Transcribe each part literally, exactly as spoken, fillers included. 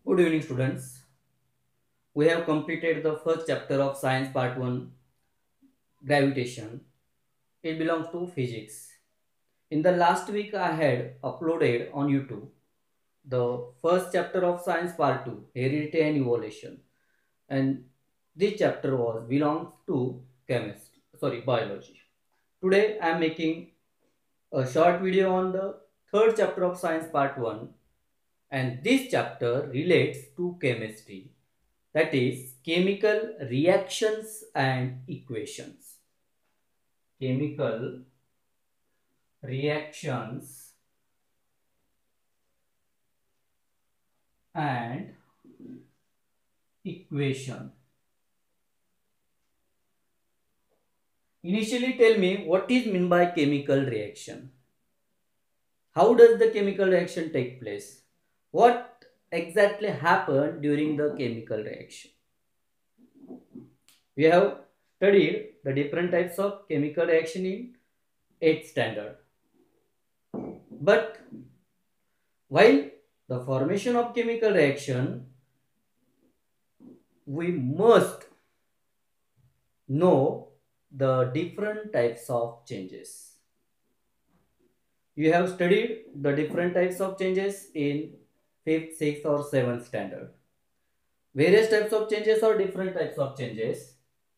Good evening, students. We have completed the first chapter of Science Part one, Gravitation. It belongs to physics. In the last week, I had uploaded on YouTube the first chapter of Science Part two, Heredity and Evolution. And this chapter was belongs to chemistry, sorry, biology. Today, I am making a short video on the third chapter of Science Part one, and this chapter relates to chemistry, that is chemical reactions and equations. Chemical reactions and equation. Initially, tell me what is meant by chemical reaction. How does the chemical reaction take place? What exactly happened during the chemical reaction? We have studied the different types of chemical reaction in eighth standard. But while the formation of chemical reaction, we must know the different types of changes. You have studied the different types of changes in fifth, sixth or seventh standard. Various types of changes or different types of changes.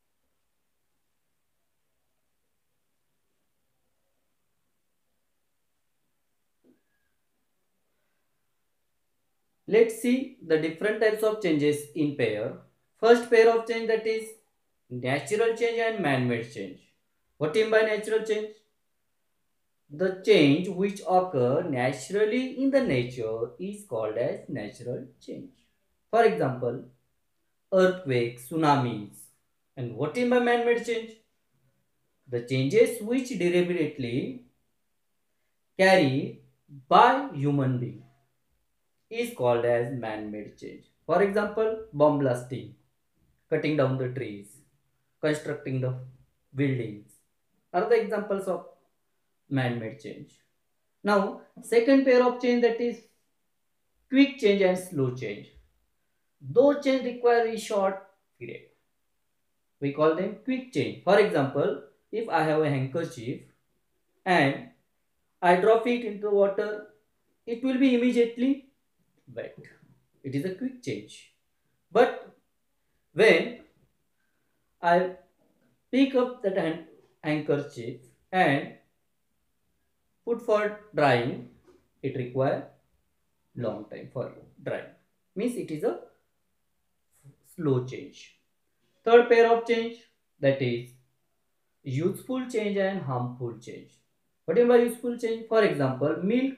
Let's see the different types of changes in pair. First pair of change, that is natural change and man-made change. What do you mean by natural change? The change which occur naturally in the nature is called as natural change. For example, earthquakes, tsunamis. And what is by man-made change? The changes which deliberately carried by human being is called as man-made change. For example, bomb blasting, cutting down the trees, constructing the buildings are the examples of man-made change. Now, second pair of change, that is quick change and slow change. Those change require a short period. We call them quick change. For example, if I have a handkerchief and I drop it into water, it will be immediately wet. It is a quick change. But when I pick up that hand- handkerchief and put for drying, it requires long time for drying. Means it is a slow change. Third pair of change, that is useful change and harmful change. What do you mean by useful change? For example, milk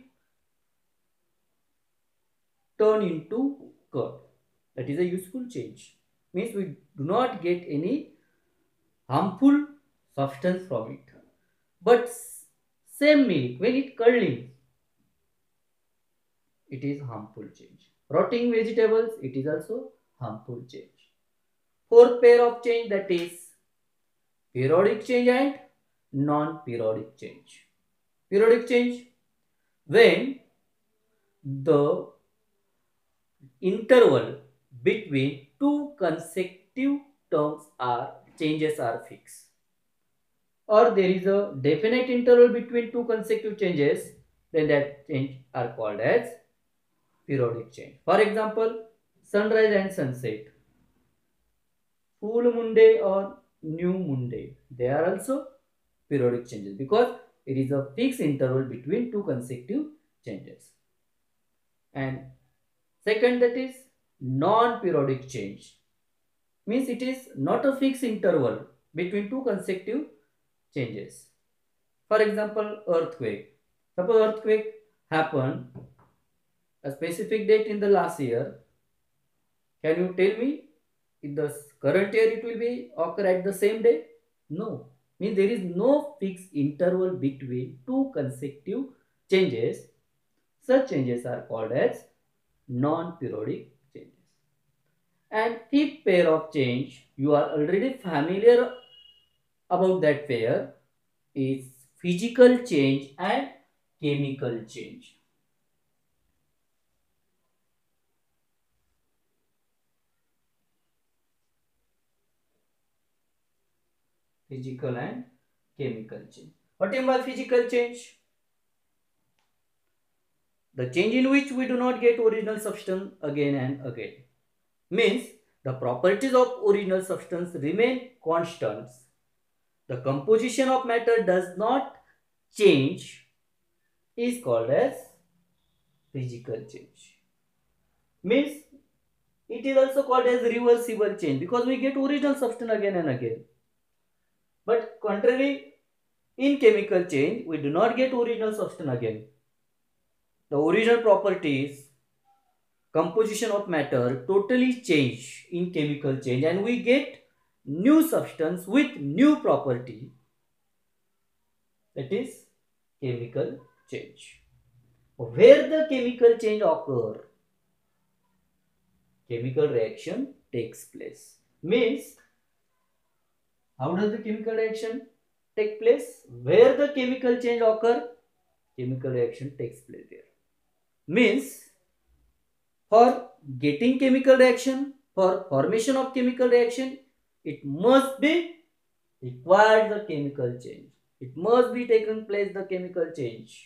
turn into curd. That is a useful change. Means we do not get any harmful substance from it. But same milk, when it curdling, it is harmful change. Rotting vegetables, it is also harmful change. Fourth pair of change, that is periodic change and non-periodic change. Periodic change, when the interval between two consecutive terms are changes are fixed, or there is a definite interval between two consecutive changes, then that change are called as periodic change. For example, sunrise and sunset, full moon day or new moon day, they are also periodic changes because it is a fixed interval between two consecutive changes. And second, that is non-periodic change, means it is not a fixed interval between two consecutive changes. For example, earthquake. Suppose earthquake happened a specific date in the last year. Can you tell me in the current year it will be occur at the same day? No. Means there is no fixed interval between two consecutive changes. Such changes are called as non-periodic changes. And fifth pair of change, you are already familiar about that pair, is physical change and chemical change. Physical and chemical change. What do you mean by physical change? The change in which we do not get original substance again and again. Means the properties of original substance remain constants. The composition of matter does not change is called as physical change. Means it is also called as reversible change because we get original substance again and again. But contrary, in chemical change, we do not get original substance again. The original properties, composition of matter totally change in chemical change and we get new substance with new property, that is chemical change. Where the chemical change occur, chemical reaction takes place. Means how does the chemical reaction take place? Where the chemical change occur, chemical reaction takes place there. Means for getting chemical reaction, for formation of chemical reaction, it must be required the chemical change. It must be taken place the chemical change.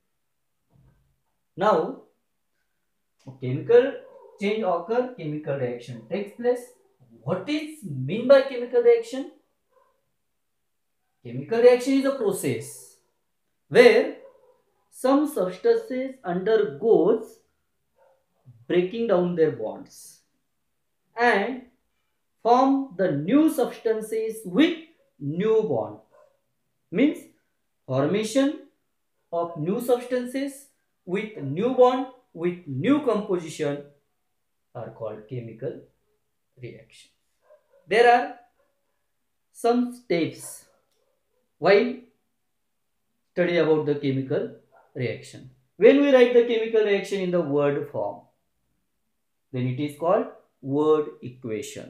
Now, chemical change occur, chemical reaction takes place. What is mean by chemical reaction? Chemical reaction is a process where some substances undergoes breaking down their bonds and form the new substances with new bond. Means formation of new substances with new bond with new composition are called chemical reaction. There are some steps while study about the chemical reaction. When we write the chemical reaction in the word form, then it is called word equation.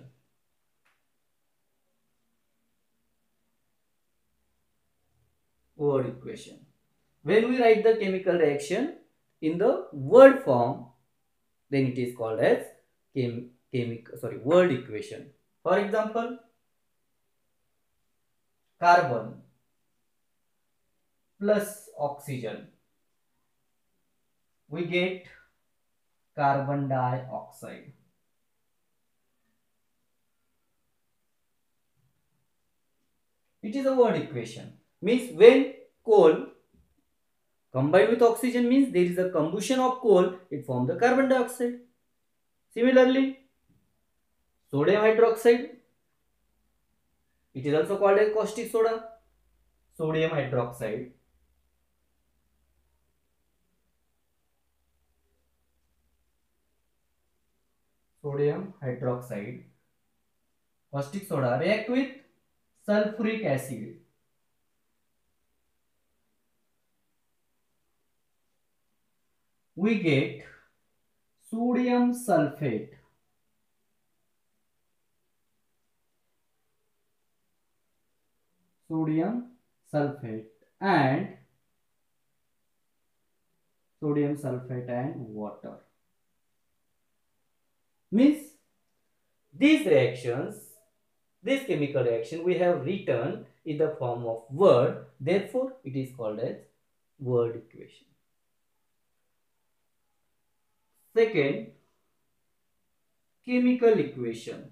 Word equation. When we write the chemical reaction in the word form, then it is called as chem chemical sorry word equation. For example, carbon plus oxygen, we get carbon dioxide. It is a word equation. Means when coal combined with oxygen means there is a combustion of coal, it forms the carbon dioxide. Similarly, sodium hydroxide, it is also called as caustic soda. Sodium hydroxide, sodium hydroxide, caustic soda react with sulfuric acid. We get sodium sulfate. Sodium sulfate and sodium sulfate and water. Means these reactions, this chemical reaction we have written in the form of word, therefore it is called as word equation. Second, chemical equation.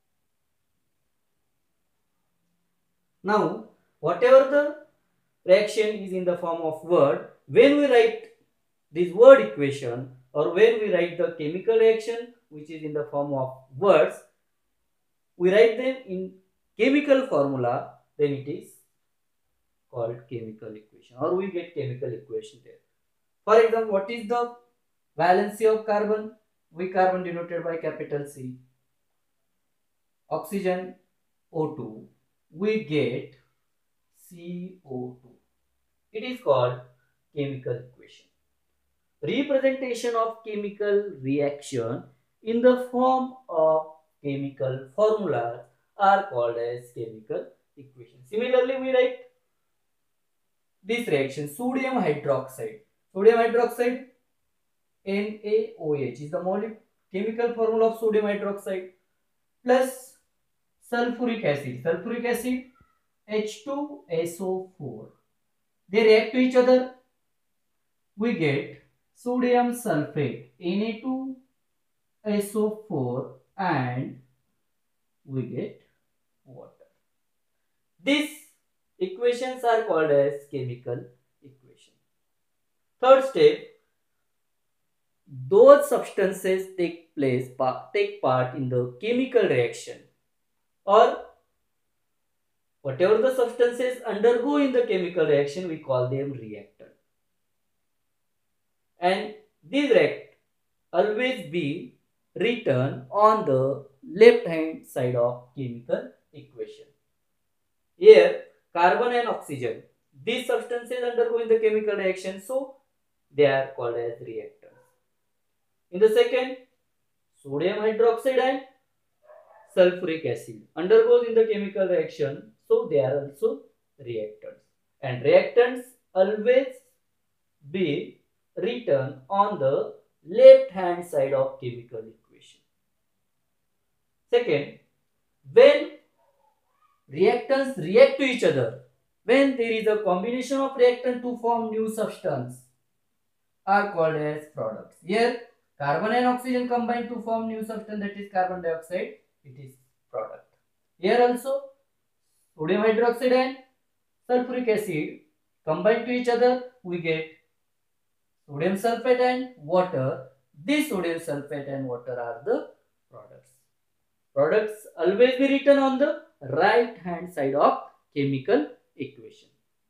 Now, whatever the reaction is in the form of word, when we write this word equation or when we write the chemical reaction which is in the form of words, we write them in chemical formula, then it is called chemical equation or we get chemical equation there. For example, what is the valency of carbon? We carbon denoted by capital C. Oxygen O two. We get C O two. It is called chemical equation. Representation of chemical reaction in the form of chemical formulas are called as chemical equation. Similarly, we write this reaction sodium hydroxide. Sodium hydroxide N A O H is the molecule chemical formula of sodium hydroxide plus sulfuric acid. Sulfuric acid H two S O four. They react to each other. We get sodium sulfate Na two S O four and we get water. These equations are called as chemical equation. Third step, those substances take place take part in the chemical reaction, or whatever the substances undergo in the chemical reaction, we call them reactant. And these react always be written on the left hand side of chemical equation. Here carbon and oxygen, these substances undergo in the chemical reaction, so they are called as reactants. In the second, sodium hydroxide and sulfuric acid undergoes in the chemical reaction, so they are also reactants. And reactants always be written on the left hand side of chemical equation. Second, when reactants react to each other, when there is a combination of reactant to form new substance, are called as products. Here carbon and oxygen combine to form new substance, that is carbon dioxide, it is product. Here also sodium hydroxide and sulfuric acid combine to each other, we get sodium sulfate and water. This sodium sulfate and water are the products. Products always be written on the right hand side of chemical equation.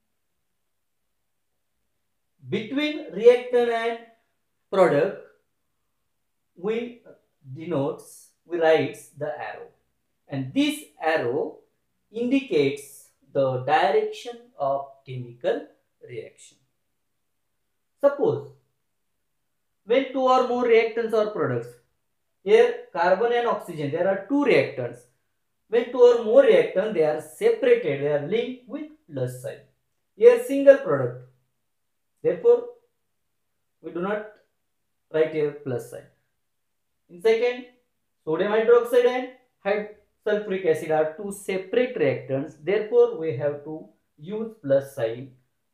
Between reactant and product, we denotes, we writes the arrow, and this arrow indicates the direction of chemical reaction. Suppose when two or more reactants or products, here carbon and oxygen, there are two reactants. When two or more reactants, they are separated, they are linked with plus sign. Here single product, therefore we do not write here plus sign. In second, sodium hydroxide and sulfuric acid are two separate reactants, therefore we have to use plus sign.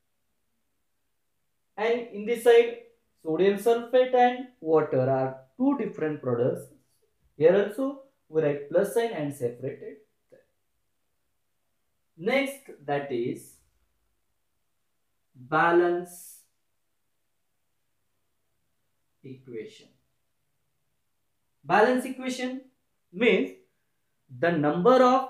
And in this side, sodium sulfate and water are two different products. Here also we write plus sign and separated. Next, that is balance equation. Balance equation means the number of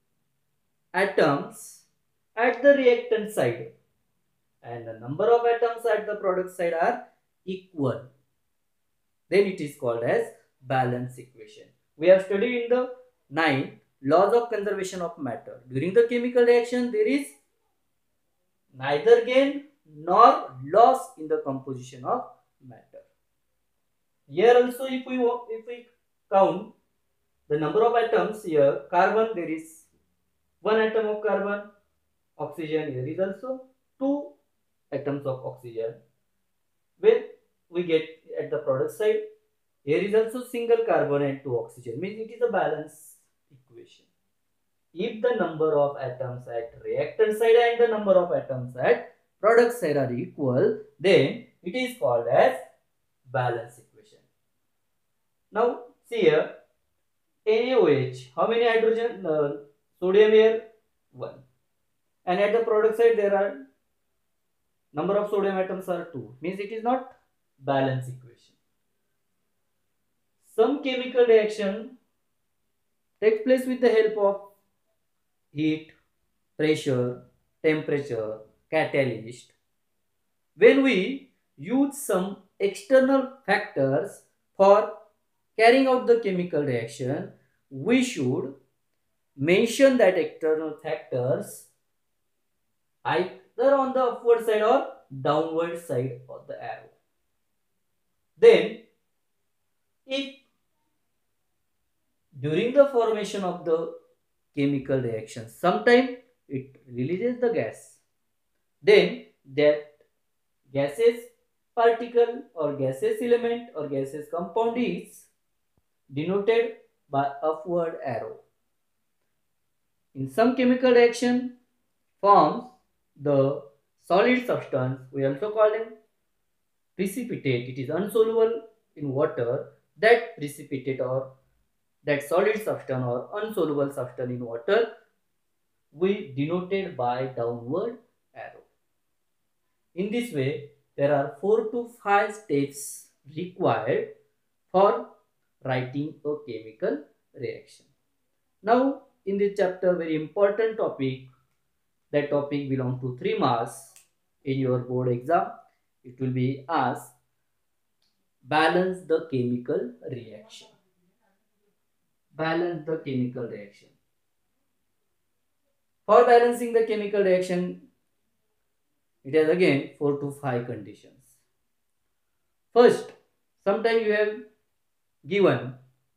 atoms at the reactant side and the number of atoms at the product side are equal. Then it is called as balance equation. We have studied in the ninth laws of conservation of matter. During the chemical reaction, there is neither gain nor loss in the composition of matter. Here also, if we if we count the number of atoms, here carbon, there is one atom of carbon, oxygen, here is also two atoms of oxygen. When we get at the product side, here is also single carbon and two oxygen, means it is a balance equation. If the number of atoms at reactant side and the number of atoms at product side are equal, then it is called as balance equation. Now see here, NaOH, how many hydrogen, uh, sodium here? one. And at the product side there are number of sodium atoms are two, means it is not balance equation. Some chemical reaction takes place with the help of heat, pressure, temperature, catalyst. When we use some external factors for carrying out the chemical reaction, we should mention that external factors either on the upward side or downward side of the arrow. Then, if during the formation of the chemical reaction, sometime it releases the gas, then that gaseous particle or gaseous element or gaseous compound is denoted by upward arrow. In some chemical reaction, forms the solid substance. We also call them precipitate. It is insoluble in water. That precipitate or that solid substance or insoluble substance in water we denoted by downward arrow. In this way, there are four to five steps required for writing a chemical reaction. Now, in this chapter, very important topic, that topic belongs to three marks in your board exam. It will be asked, balance the chemical reaction. Balance the chemical reaction. For balancing the chemical reaction, it has again four to five conditions. First, sometimes you have given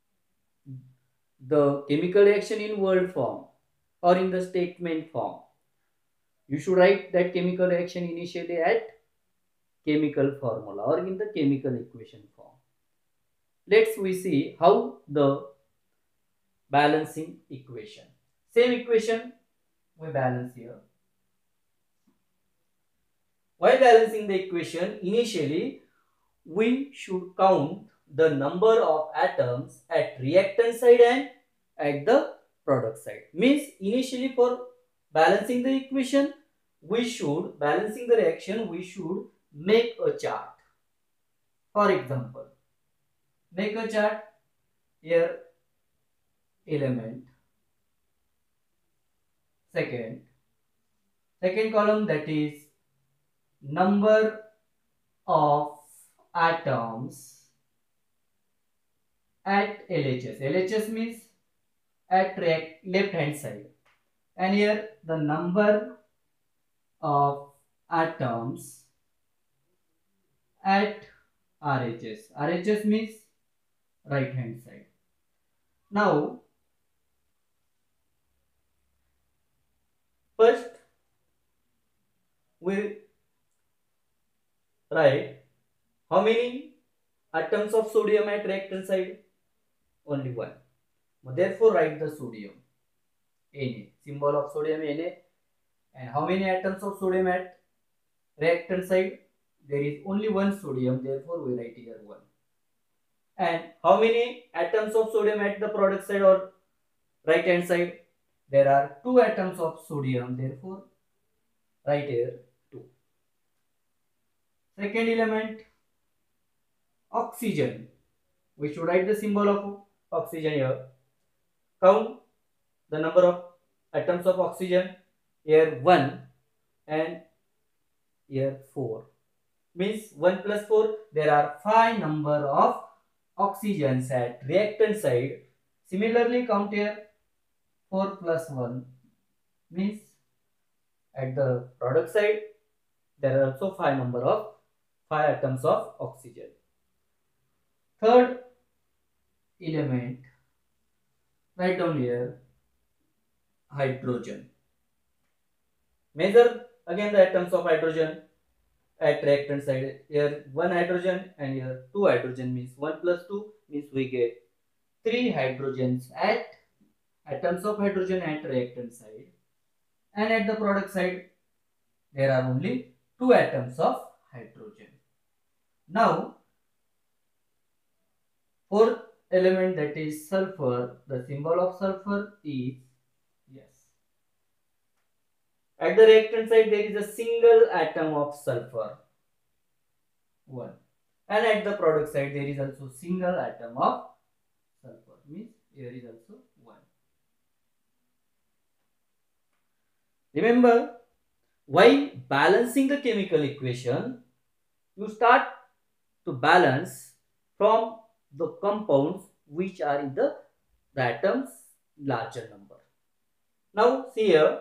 the chemical reaction in word form or in the statement form. You should write that chemical reaction initially at chemical formula or in the chemical equation form. Let's we see how the balancing equation. Same equation we balance here. While balancing the equation, initially we should count the number of atoms at reactant side and at the product side. Means initially for balancing the equation, we should, balancing the reaction, we should make a chart. For example, make a chart here, element, second, second column, that is number of atoms at L H S. L H S means at left hand side, and here the number of atoms at R H S. R H S means right hand side. Now, first we write how many atoms of sodium at reactant side? Only one. Therefore, write the sodium, Na, symbol of sodium Na. And how many atoms of sodium at reactant side? There is only one sodium, therefore we write here one. And how many atoms of sodium at the product side or right hand side? There are two atoms of sodium, therefore write here two. Second element, oxygen. We should write the symbol of oxygen here. Count the number of atoms of oxygen. Here one and here four. Means one plus four. There are five number of oxygens at reactant side. Similarly, count here four plus one. Means at the product side there are also five number of five atoms of oxygen. Third element, write down here hydrogen. Measure again the atoms of hydrogen at reactant side. Here one hydrogen and here two hydrogen, means one plus two means we get three hydrogens at atoms of hydrogen at reactant side, and at the product side there are only two atoms of hydrogen. Now, fourth element, that is sulfur. The symbol of sulfur is yes. At the reactant side there is a single atom of sulfur, one, and at the product side there is also single atom of sulfur, means here is also one. Remember, while balancing the chemical equation, you start to balance from the compounds which are in the, the atoms larger number. Now see here,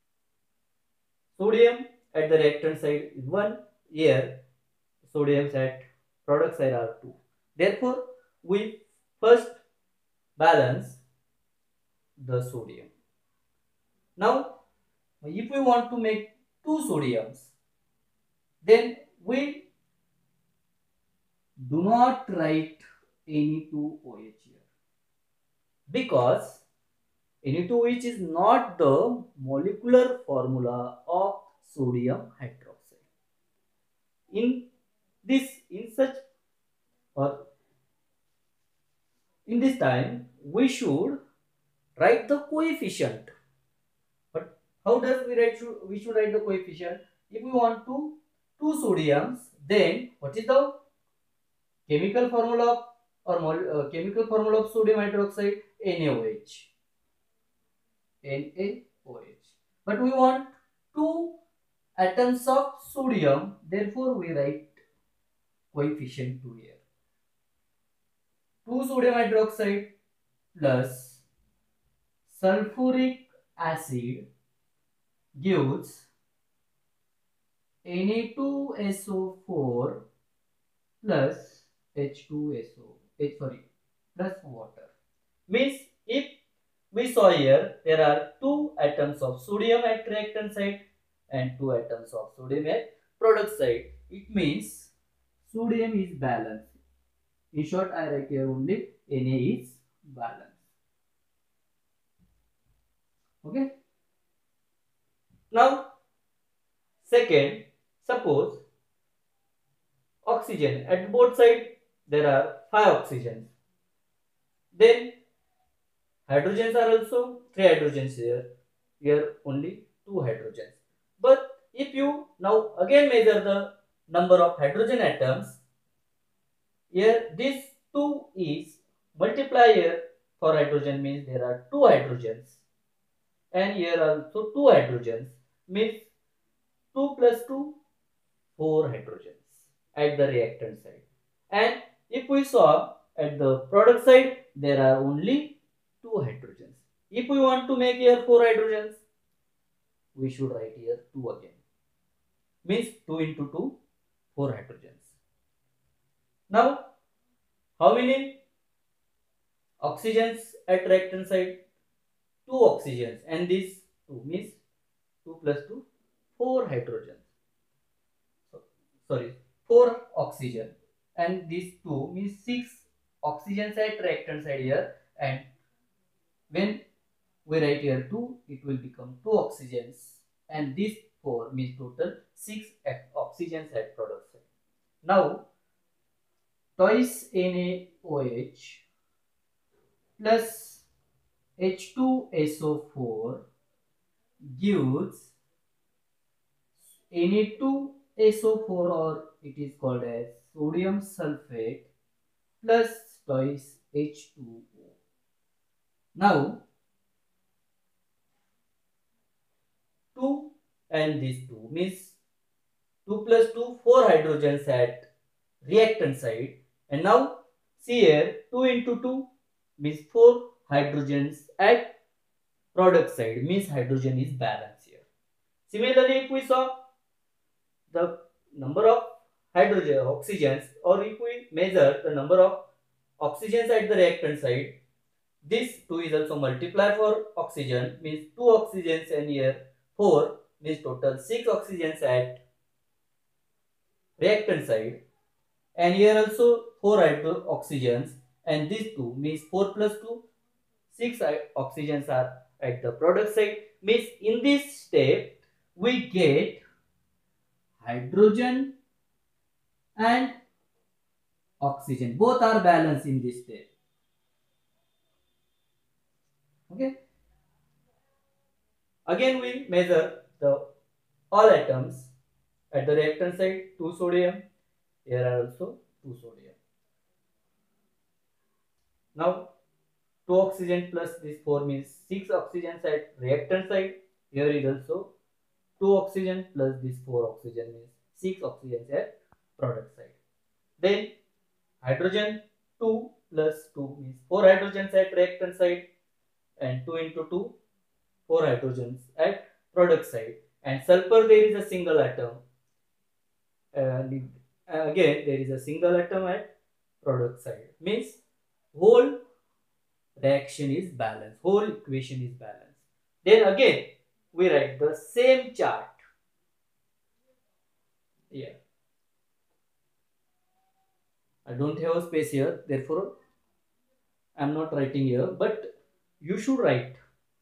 sodium at the reactant side is one, here sodiums at product side are two. Therefore, we first balance the sodium. Now, if we want to make two sodiums, then we do not write any two O H here, because N A two which is not the molecular formula of sodium hydroxide. In this, in such or in this time, we should write the coefficient. But how does we write? We should write the coefficient. If we want to two sodiums, then what is the chemical formula of or uh, chemical formula of sodium hydroxide? NaOH. NaOH. But we want two atoms of sodium, therefore we write coefficient two here. two sodium hydroxide plus sulfuric acid gives N A two S O four plus H two S O, H sorry, plus water. Means if we saw here, there are two atoms of sodium at reactant side and two atoms of sodium at product side. It means sodium is balanced. In short, I write here only Na is balanced. Okay. Now, second, suppose oxygen at both sides there are five oxygens. Then hydrogens are also three hydrogens here. Here only two hydrogens. But if you now again measure the number of hydrogen atoms, here this two is multiplier for hydrogen means there are two hydrogens, and here also two hydrogens means two plus two, four hydrogens at the reactant side. And if we saw at the product side, there are only two hydrogens. If we want to make here four hydrogens, we should write here two again. Means two into two, four hydrogens. Now, how many oxygens at reactant side? Two oxygens, and this two means two plus two, four hydrogens. So, sorry, four oxygen, and this two means six oxygens at reactant side here, and when we write here two, it will become two oxygens, and this four means total six oxygens at product side. Now, twice NaOH plus H two S O four gives Na two S O four, or it is called as sodium sulfate, plus twice H two O. Now, two and this two means two plus two, four hydrogens at reactant side, and now see here two into two means four hydrogens at product side, means hydrogen is balanced here. Similarly, if we saw the number of hydrogen oxygens, or if we measure the number of oxygens at the reactant side, this two is also multiplier for oxygen, means two oxygens, and here four means total six oxygens at reactant side, and here also four hydro oxygens, and this two means four plus two, six oxygens are at the product side. Means in this step we get hydrogen and oxygen, both are balanced in this step. Okay. Again we measure the all atoms at the reactant side, two sodium, here are also two sodium. Now two oxygen plus this four means six oxygens at reactant side, here is also two oxygen plus this four oxygen means six oxygens at product side. Then hydrogen two plus two means four hydrogens at reactant side, and two into two, four hydrogens at product side, and sulfur there is a single atom, and again there is a single atom at product side, means whole reaction is balanced, whole equation is balanced. Then again we write the same chart here. I don't have a space here, therefore I am not writing here, but you should write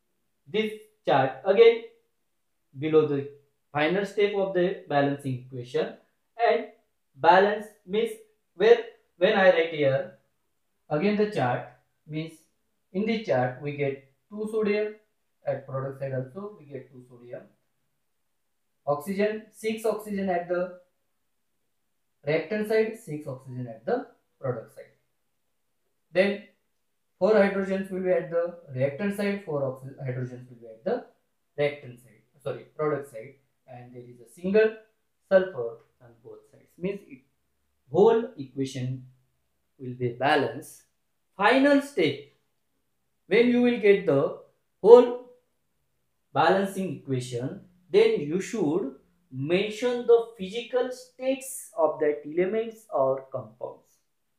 this chart again below the final step of the balancing equation. And balance means where when I write here again the chart means in the chart we get two sodium, at product side also we get two sodium, oxygen, six oxygen at the reactant side, six oxygen at the product side. Then four hydrogens will be at the reactant side, four hydrogens will be at the reactant side, sorry, product side, and there is a single sulfur on both sides. Means it whole equation will be balanced. Final step, when you will get the whole balancing equation, then you should mention the physical states of that elements or compounds.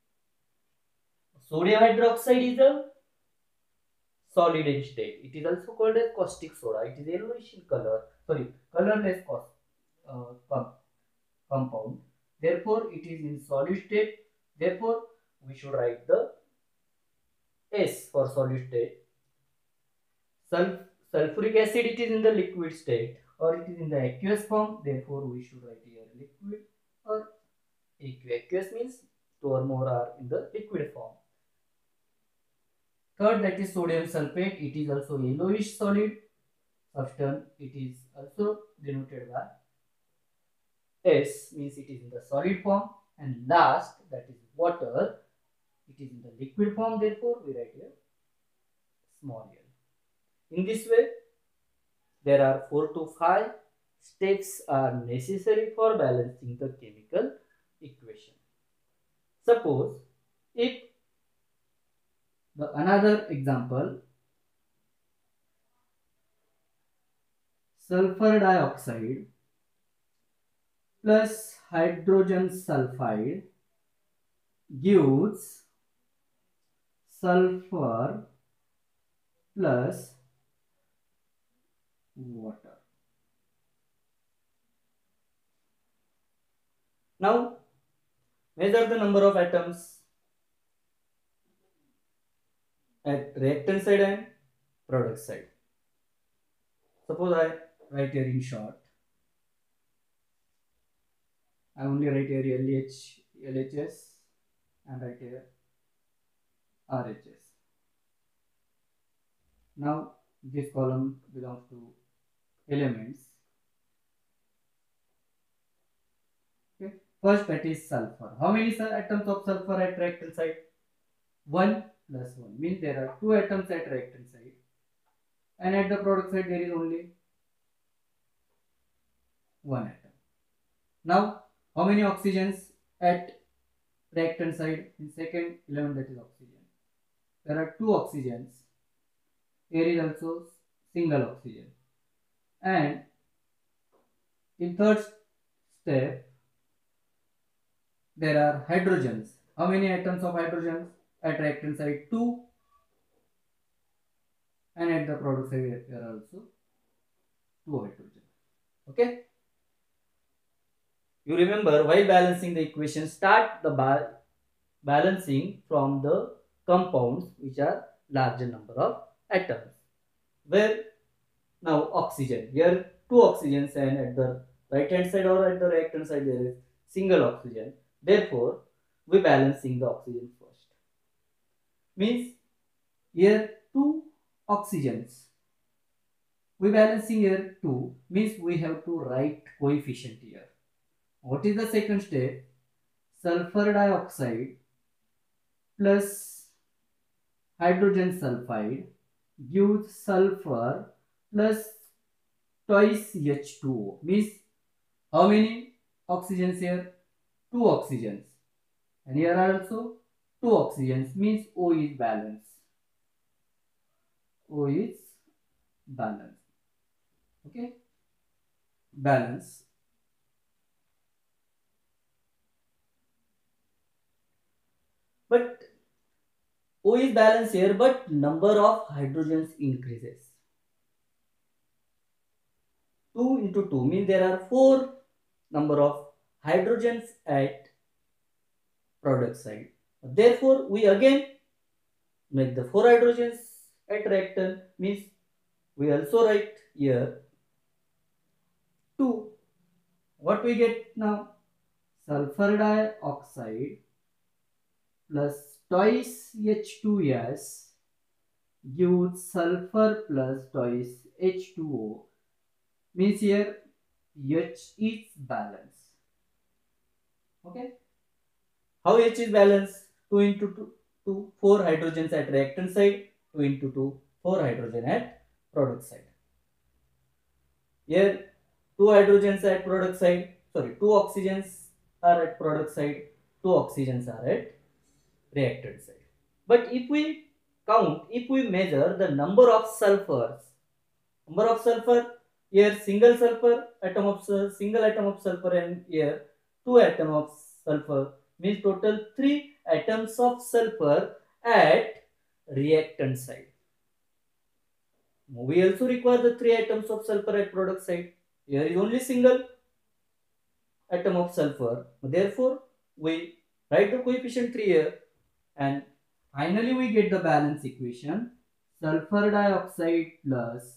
Sodium hydroxide is a solid in state. It is also called as caustic soda. It is yellowish in color. Sorry, colorless uh, com compound. Therefore, it is in solid state. Therefore, we should write the S for solid state. Sulf sulfuric acid, it is in the liquid state or it is in the aqueous form. Therefore, we should write here liquid or aqueous. Aqueous means two or more are in the liquid form. Third, that is sodium sulfate. It is also yellowish solid substance. It is also denoted by S, means it is in the solid form. And last, that is water. It is in the liquid form. Therefore, we write here small l. In this way, there are four to five steps are necessary for balancing the chemical equation. Suppose if the another example, sulfur dioxide plus hydrogen sulfide gives sulfur plus water. Now measure the number of atoms at reactant side and product side. Suppose I write here in short. I only write here L H, L H S and write here R H S. Now this column belongs to elements. Okay. First, that is sulfur. How many atoms of sulfur at reactant side? one plus one means there are two atoms at reactant side, and at the product side there is only one atom. Now, how many oxygens at reactant side? In second element, that is oxygen. There are two oxygens. Here is also single oxygen. And in third step, there are hydrogens. How many atoms of hydrogens at reactant side? two. And at the product side there are also two hydrogens. Okay. You remember, while balancing the equation, start the ba balancing from the compounds which are larger number of atoms. Where now oxygen, here two oxygens, and at the right hand side or at the reactant side there is single oxygen. Therefore, we balancing the oxygen first. Means here two oxygens. We balancing here two means we have to write coefficient here. What is the second step? Sulfur dioxide plus hydrogen sulfide gives sulfur plus twice H two O. Means how many oxygens here? Two oxygens. And here are also two oxygens, means O is balanced. O is balanced. Okay. Balance. But O is balanced here, but number of hydrogens increases. two into two means there are four number of hydrogens at product side. Therefore, we again make the four hydrogens at reactant, means we also write here two. What we get now? Sulfur dioxide plus twice H two S gives sulfur plus twice H two O, means here H is balanced. Okay. How H is balanced? two into two, two, four hydrogens at reactant side, two into two, four hydrogen at product side. Here two hydrogens at product side, sorry, two oxygens are at product side, two oxygens are at reactant side. But if we count, if we measure the number of sulfurs, number of sulfur, here single sulfur atom of single atom of sulfur, and here two atom of sulfur, means total three atoms of sulfur at reactant side. We also require the three atoms of sulfur at product side. Here is only single atom of sulfur. Therefore, we write the coefficient three here, and finally we get the balance equation. Sulfur dioxide plus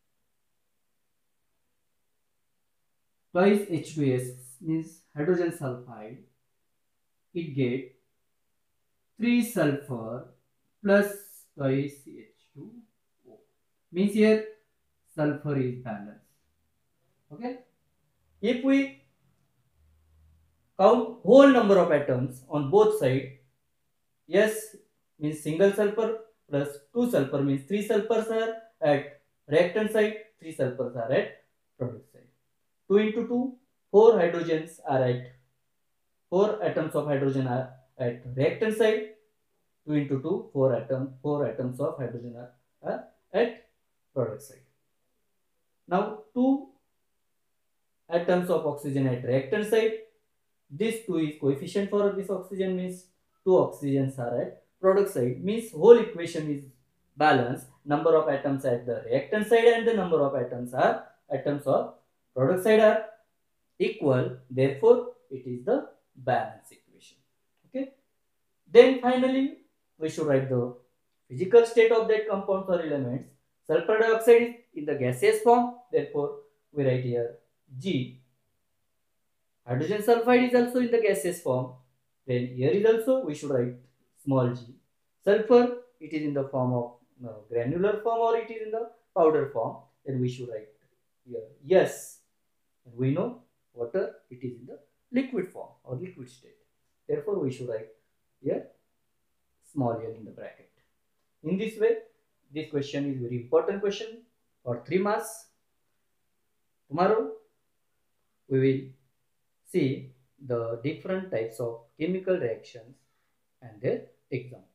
twice H two S means hydrogen sulfide. It get three sulfur plus twice H two O. Means here sulfur is balanced. Okay. If we count whole number of atoms on both sides, yes means single sulfur plus two sulfur means three sulfurs are at reactant side, three sulfurs are at product side. two into two, four hydrogens are at, four atoms of hydrogen are at reactant side, two into two, four atom, four atoms of hydrogen are, are at product side. Now two atoms of oxygen at reactant side, this two is coefficient for this oxygen, means two oxygens are at product side, means whole equation is balanced. Number of atoms at the reactant side and the number of atoms are atoms of product side are equal. Therefore, it is the balance equation. Okay. Then finally, we should write the physical state of that compounds or elements. Sulfur dioxide is in the gaseous form. Therefore, we write here G. Hydrogen sulfide is also in the gaseous form. Then here is also we should write small g. Sulfur, it is in the form of no, granular form, or it is in the powder form. Then we should write here yes. And we know water, it is in the liquid form or liquid state. Therefore, we should write here small l in the bracket. In this way, this question is very important question for three marks. Tomorrow, we will see the different types of chemical reactions and their example.